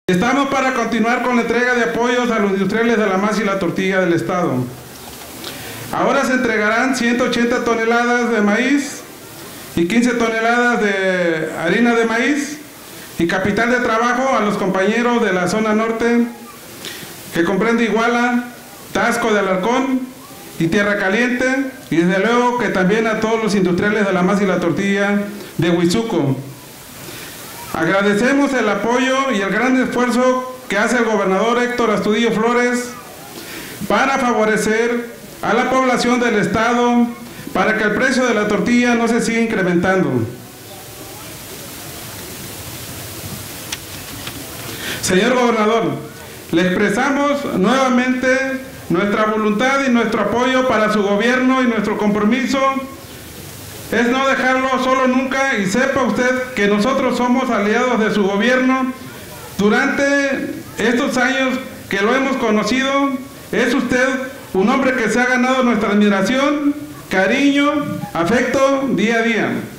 Estamos para continuar con la entrega de apoyos a los industriales de la masa y la tortilla del Estado. Ahora se entregarán 180 toneladas de maíz y 15 toneladas de harina de maíz y capital de trabajo a los compañeros de la zona norte, que comprende Iguala, Taxco de Alarcón y Tierra Caliente, y desde luego que también a todos los industriales de la masa y la tortilla de Huizuco. Agradecemos el apoyo y el gran esfuerzo que hace el gobernador Héctor Astudillo Flores para favorecer a la población del estado para que el precio de la tortilla no se siga incrementando. Señor gobernador, le expresamos nuevamente nuestra voluntad y nuestro apoyo para su gobierno, y nuestro compromiso es no dejarlo solo nunca, y sepa usted que nosotros somos aliados de su gobierno. Durante estos años que lo hemos conocido, es usted un hombre que se ha ganado nuestra admiración, cariño, afecto día a día.